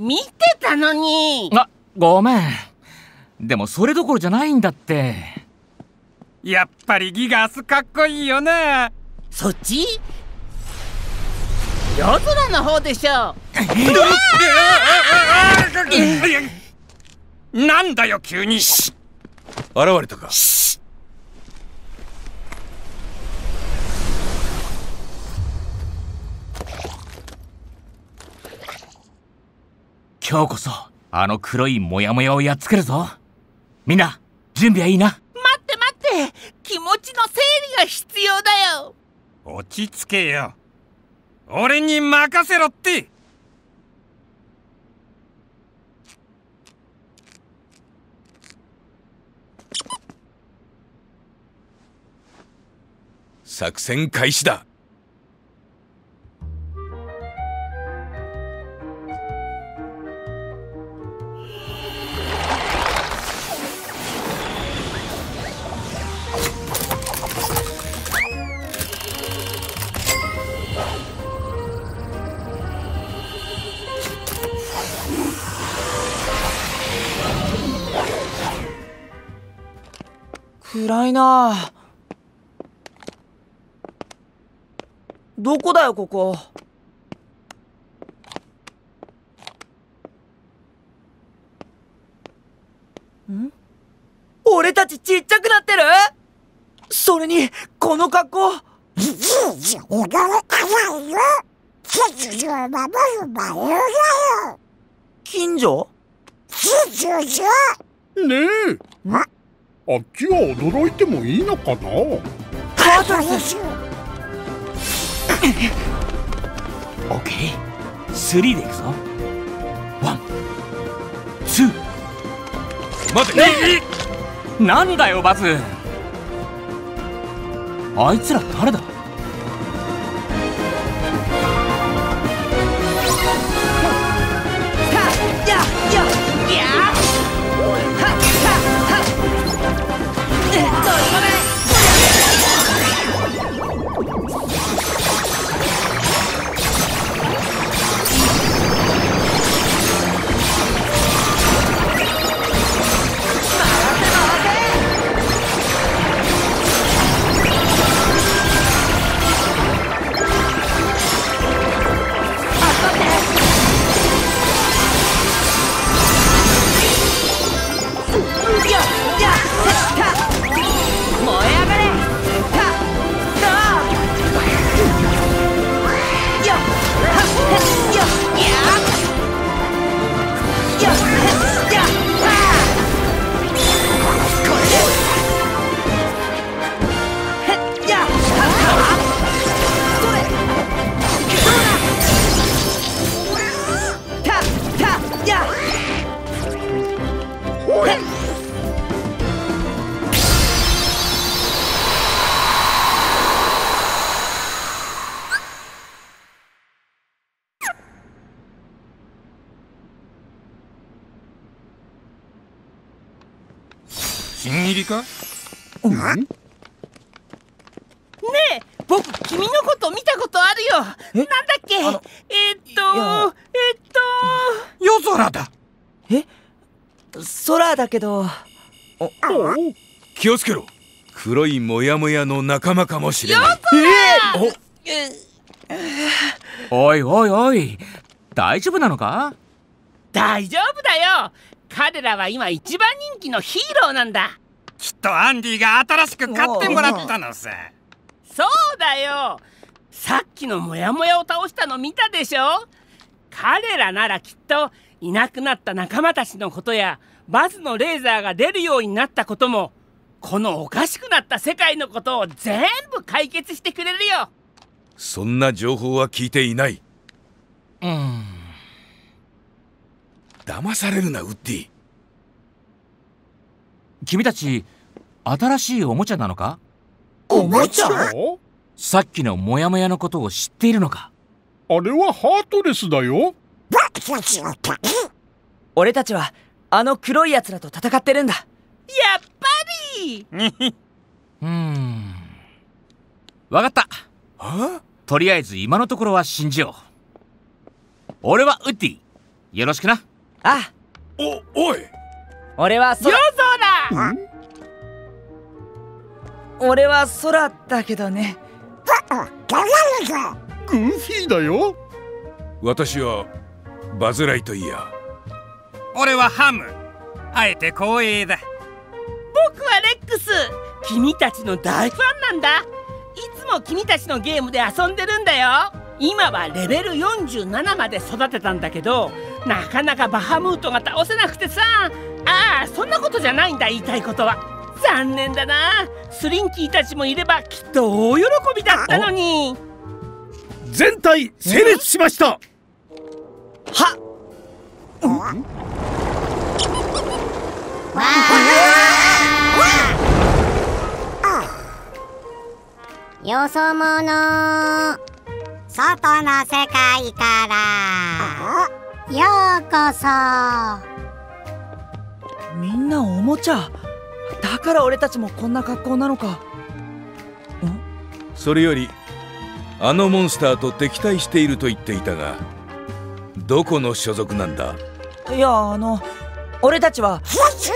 見てたのに。 あ、ごめん。でもそれどころじゃないんだって。 やっぱりギガスかっこいいよな。 そっち？夜空の方でしょ。 なんだよ急に。 現れたか。 今日こそあの黒いモヤモヤをやっつけるぞ。みんな準備はいいな。 待って待って、気持ちの整理が必要だよ。 落ち着けよ。俺に任せろって。 作戦開始だ。 暗いなあ。どこだよここ。ん？俺たちちっちゃくなってる？それにこの格好。近所？ ねえ、あっちは驚いてもいいのかな。 カートレス。 オッケー、3でいくぞ。ワン、ツー。 待て。 なんだよバズ。あいつら誰だ？ 新入りか？ ねえ、僕君のこと見たことあるよ。なんだっけ？ 夜空だ。 空だけど。 気をつけろ。黒いモヤモヤの仲間かもしれない。 おいおいおい、大丈夫なのか？ 大丈夫だよ。彼らは今一番人気のヒーローなんだ。 きっとアンディが新しく買ってもらったのさ。 そうだよ。さっきのモヤモヤを倒したの見たでしょ。彼らならきっといなくなった仲間たちのことやバズのレーザーが出るようになったことも、このおかしくなった世界のことを全部解決してくれるよ。 そんな情報は聞いていない。騙されるなウッディ。 君たち新しいおもちゃなのか？ おもちゃ？ さっきのモヤモヤのことを知っているのか？ あれはハートレスだよ。 俺たちはあの黒いやつらと戦ってるんだ。 やっぱり。 わかった。とりあえず今のところは信じよう。俺はウッディ。 よろしくな。 あ、 おい、 俺は夜空。 俺は空だけどね。 グーフィーだよ。 私はバズ・ライトイヤー。 俺はハム。あえて光栄だ。 僕はレックス。君たちの大ファンなんだ。いつも君たちのゲームで遊んでるんだよ。今はレベル47まで育てたんだけど、なかなかバハムートが倒せなくてさ。ああ、そんなことじゃないんだ、言いたいことは。残念だな。スリンキーたちもいればきっと大喜びだったのに。 全体整列しました。 はよそ者、外の世界からようこそ。 みんなおもちゃだから俺たちもこんな格好なのか。 それよりあのモンスターと敵対していると言っていたが、どこの所属なんだ？ いや、俺たちは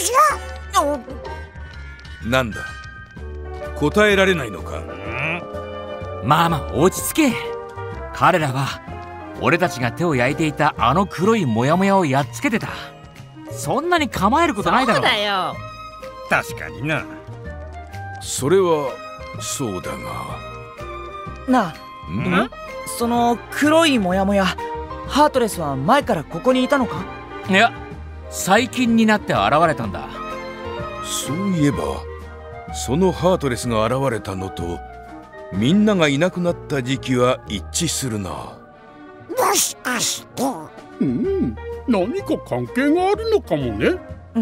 なんだ、答えられないのか？ まあまあ落ち着け。彼らは俺たちが手を焼いていたあの黒いモヤモヤをやっつけてた。そんなに構えることないだろ。 そうだよ。 確かにな。 それはそうだが。 なあ、その黒いモヤモヤ、ハートレスは前からここにいたのか？ いや、最近になって現れたんだ。 そういえばそのハートレスが現れたのとみんながいなくなった時期は一致するな。 もしかして、 何か関係があるのかもね。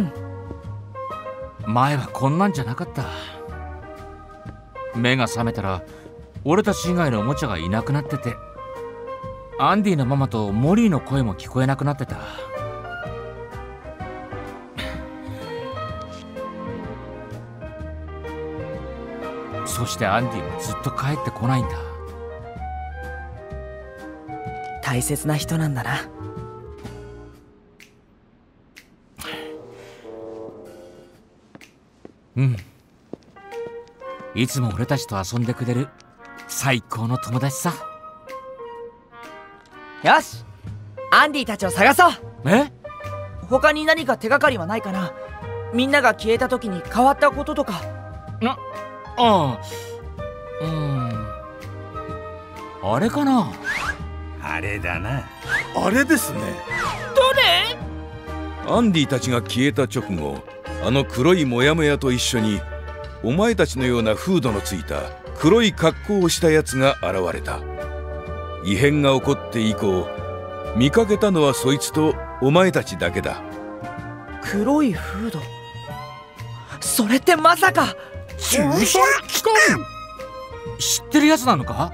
前はこんなんじゃなかった。目が覚めたら俺たち以外のおもちゃがいなくなってて、アンディのママとモリーの声も聞こえなくなってた。そしてアンディもずっと帰ってこないんだ。 大切な人なんだな。 いつも俺たちと遊んでくれる最高の友達さ。 よし、アンディたちを探そう。 え？ 他に何か手がかりはないかな。みんなが消えた時に変わったこととか。 あれかな。 あれだな。 あれですね。 どれ？ アンディたちが消えた直後、あの黒いモヤモヤと一緒にお前たちのようなフードのついた黒い格好をしたやつが現れた。異変が起こって以降、見かけたのはそいつとお前たちだけだ。 黒いフード、それってまさか注射機関。 知ってるやつなのか？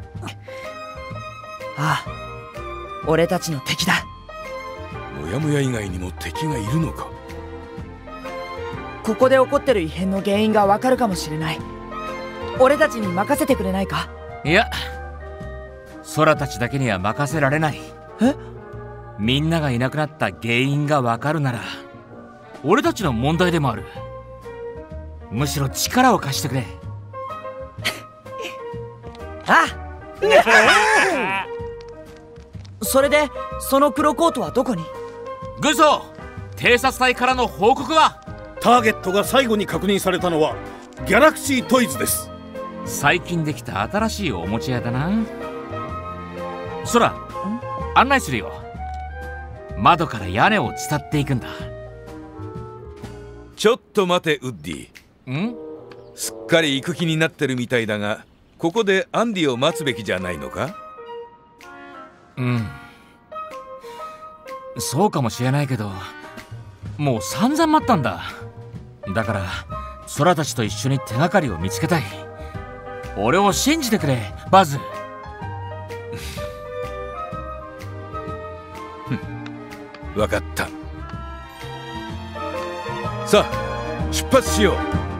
ああ、俺たちの敵だ。 モヤモヤ以外にも敵がいるのか？ ここで起こってる異変の原因がわかるかもしれない。俺たちに任せてくれないか？ いや、空たちだけには任せられない。 え？ みんながいなくなった原因がわかるなら俺たちの問題でもある。むしろ力を貸してくれ。 ああそれでその黒コートはどこに？ 軍曹、偵察隊からの報告は？ ターゲットが最後に確認されたのはギャラクシートイズです。 最近できた新しいおもちゃ屋だな。空、案内するよ。窓から屋根を伝っていくんだ。 ちょっと待てウッディ。 ん？ すっかり行く気になってるみたいだが、ここでアンディを待つべきじゃないのか？ そうかもしれないけど、もう散々待ったんだ。だから空たちと一緒に手がかりを見つけたい。俺を信じてくれ、バズ。 わかった。さあ出発しよう。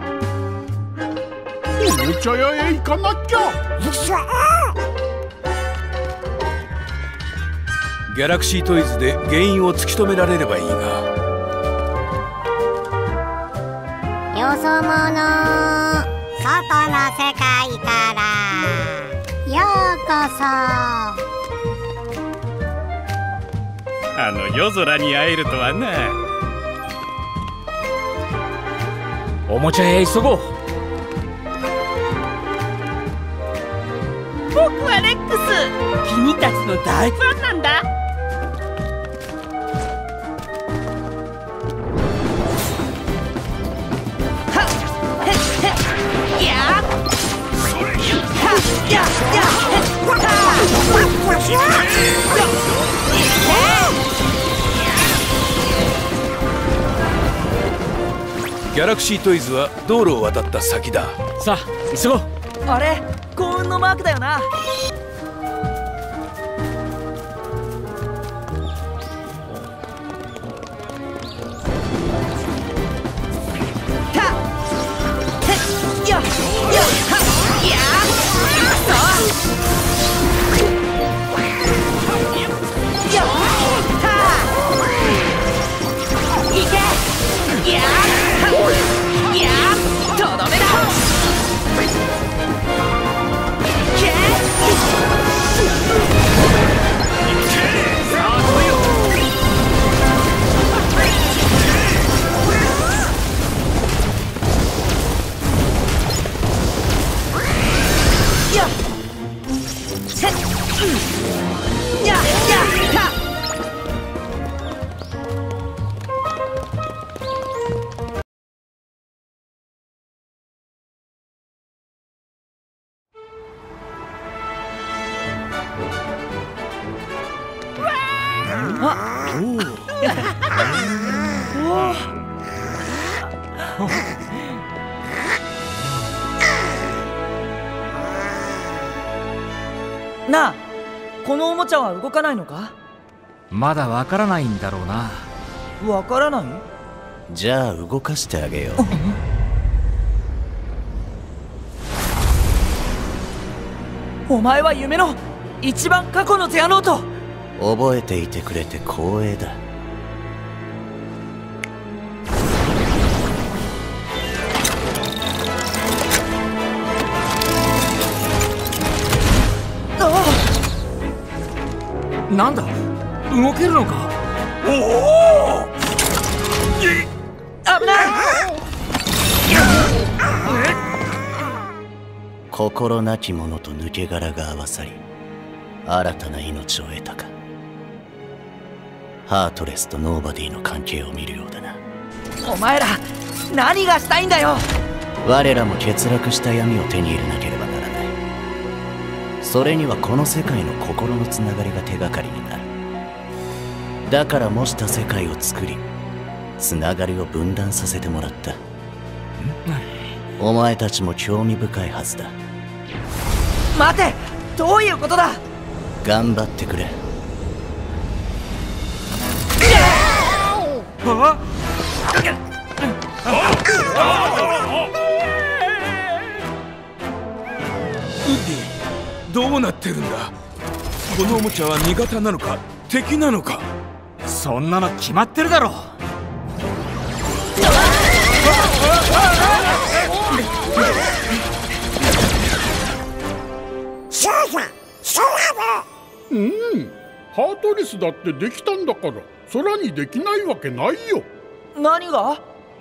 おもちゃ屋へ行かなきゃ。 ギャラクシートイズで原因を突き止められればいいが。 よそ者、外の世界からようこそ。 あの夜空に会えるとはな。 おもちゃへ急ごう。 僕はレックス、君たちの大ファンなんだ。はっへっへっやっそれはっやっやっはギャラクシートイズは道路を渡った先だ。 さあ急ごう。 あれ幸運のマークだよな。なあ、このおもちゃは動かないのか？ まだわからないんだろうな。 わからない？ じゃあ動かしてあげよう。お前は夢の一番過去のゼアノート。 覚えていてくれて光栄だ。 なんだ、動けるのか。 おお、危ない。 心なき者と抜け殻が合わさり新たな命を得たか。ハートレスとノーバディの関係を見るようだな。 お前ら何がしたいんだよ。 我らも欠落した闇を手に入れなければならない。それにはこの世界の心のつながりが手がかりになる。だから模した世界を作りつながりを分断させてもらった。お前たちも興味深いはずだ。 待て、どういうことだ。 頑張ってくれ。 どうなってるんだ。このおもちゃは味方なのか敵なのか。 そんなの決まってるだろう。 ハートレスだってできたんだから空にできないわけないよ。 何が？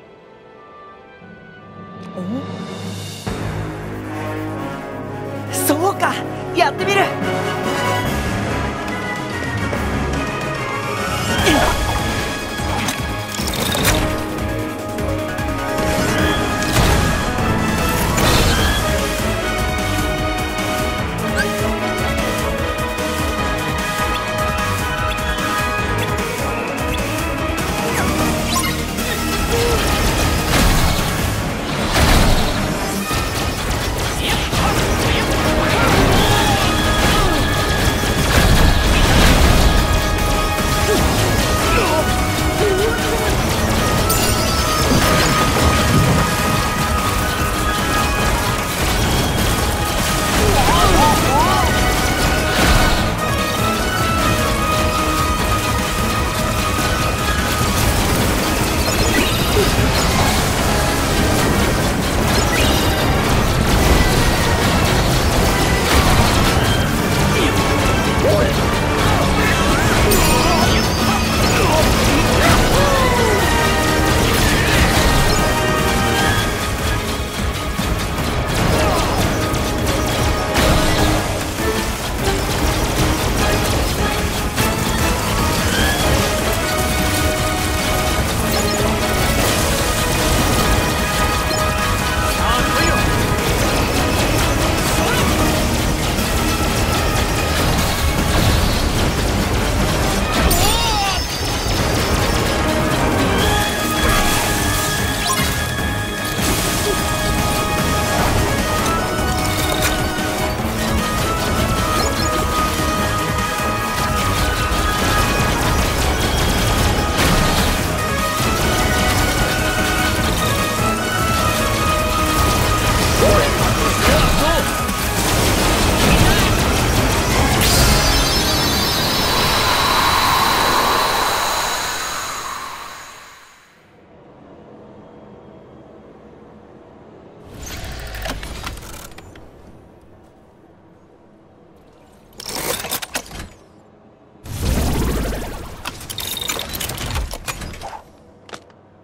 そうか、やってみる。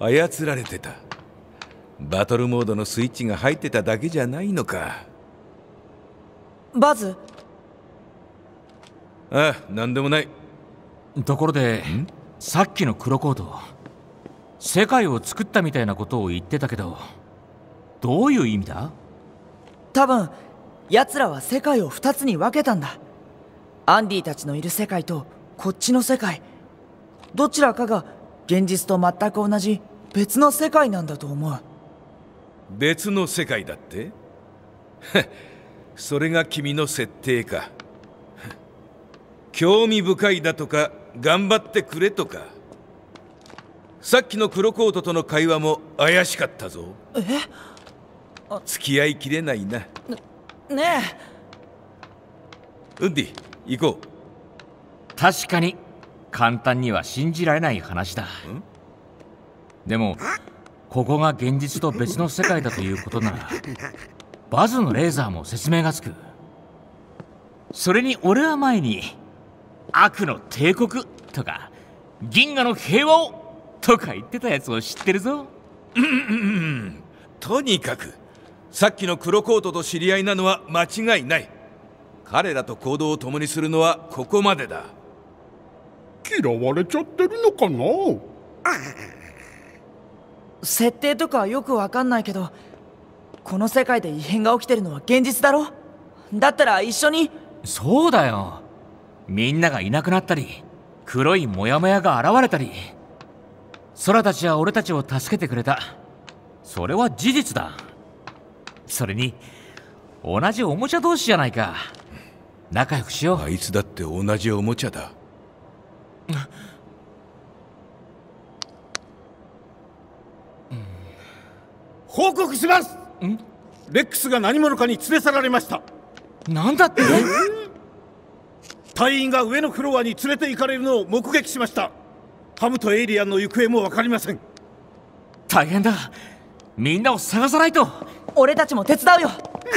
操られてた。バトルモードのスイッチが入ってただけじゃないのか。 バズ。 ああ、なんでもない。 ところでさっきの黒コート、世界を作ったみたいなことを言ってたけど、どういう意味だ？ 多分奴らは世界を2つに分けたんだ。アンディたちのいる世界とこっちの世界、どちらかが現実と全く同じ別の世界なんだと思う。 別の世界だって？それが君の設定か。興味深いだとか頑張ってくれとか。さっきの黒コートとの会話も怪しかったぞ。付き合いきれないな。 ねウンディ、行こう。 確かに簡単には信じられない話だ。でもここが現実と別の世界だということなら、バズのレーザーも説明がつく。それに俺は前に悪の帝国とか銀河の平和をとか言ってたやつを知ってるぞ。 とにかくさっきの黒コートと知り合いなのは間違いない。彼らと行動を共にするのはここまでだ。 嫌われちゃってるのかな。 設定とかはよくわかんないけど、この世界で異変が起きてるのは現実だろ。だったら一緒に。 そうだよ。みんながいなくなったり、黒いモヤモヤが現れたり、空たちは俺たちを助けてくれた。それは事実だ。それに同じおもちゃ同士じゃないか。仲良くしよう。 あいつだって同じおもちゃだ。 報告します。レックスが何者かに連れ去られました。 なんだって？ 隊員が上のフロアに連れて行かれるのを目撃しました。ハムとエイリアンの行方も分かりません。 大変だ。みんなを探さないと。 俺たちも手伝うよ。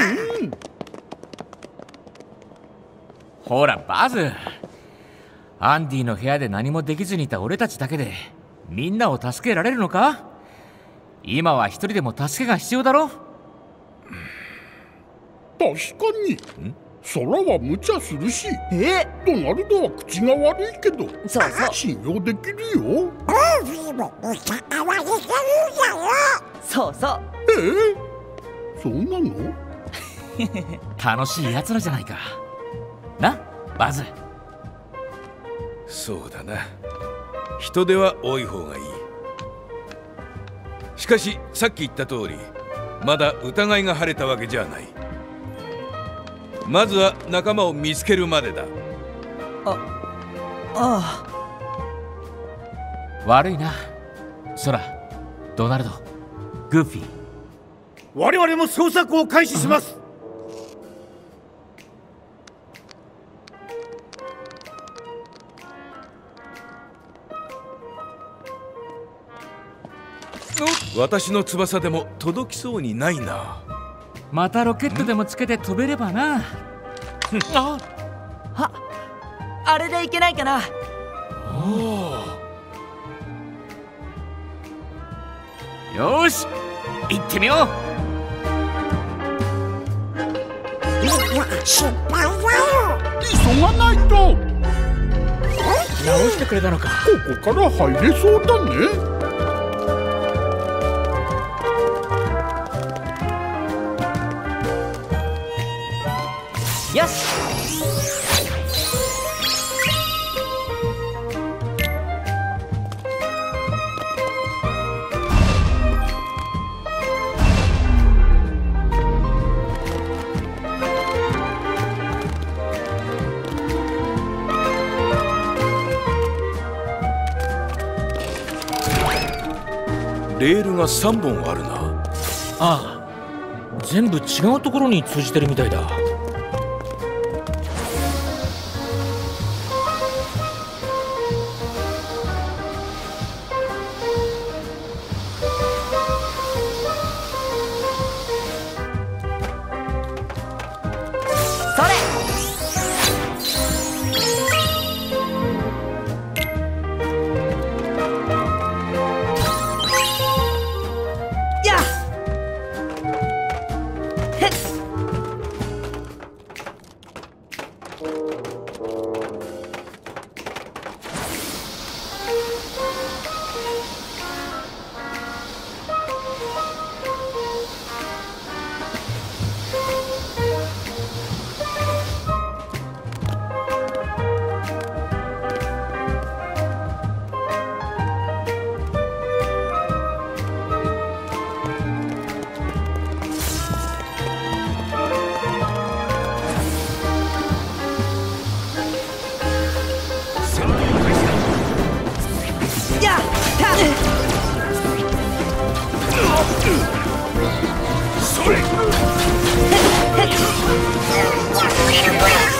ほらバズ、アンディの部屋で何もできずにいた俺たちだけでみんなを助けられるのか？今は一人でも助けが必要だろ。 確かに空は無茶するし、ドナルドは口が悪いけど、 そうそう、 信用できるよ。 ルフィも疑われてるんだよ。 そうそう。 そうなの？ 楽しい奴らじゃないかな、バズ。 そうだな。人手は多い方がいい。しかしさっき言った通り、まだ疑いが晴れたわけじゃない。まずは仲間を見つけるまでだ。 悪いな、ソラ、ドナルド、グーフィー。 我々も捜索を開始します。 私の翼でも届きそうにないな。 またロケットでもつけて飛べればな。 あれでいけないかな。 よし、行ってみよう。 失敗だよ。 急がないと。 直してくれたのか。 ここから入れそうだね。 よし。 レールが3本あるな。 ああ、全部違うところに通じてるみたいだ。 ブラ